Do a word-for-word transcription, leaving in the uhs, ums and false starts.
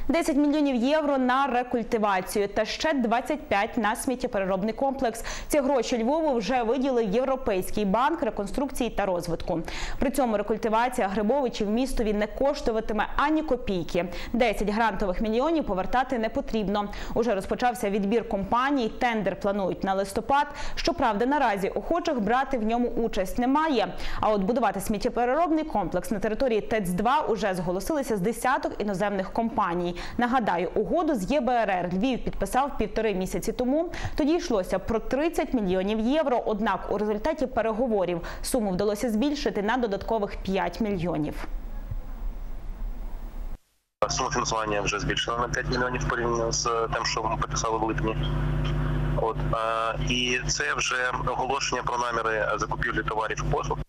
десять мільйонів євро на рекультивацію та ще двадцять п'ять на сміттєпереробний комплекс. Ці гроші Львову вже виділив Європейський банк реконструкції та розвитку. При цьому рекультивація Грибовичів містові не коштуватиме ані копійки. десять грантових мільйонів повертати не потрібно. Уже розпочався відбір компаній, тендер планують на листопад. Щоправда, наразі охочих брати в ньому участь немає. А от будувати сміттєпереробний комплекс на території ТЕЦ два уже зголосилися з десяток іноземних компаній. Нагадаю, угоду з Є Бе Ер Ер Львів підписав півтори місяці тому. Тоді йшлося про тридцять мільйонів євро, однак у результаті переговорів суму вдалося збільшити на додаткових п'ять мільйонів. Сума фінансування вже збільшена на п'ять мільйонів порівняно з тим, що ми підписали в липні. От, а, і це вже оголошення про наміри закупівлі товарів і послуг.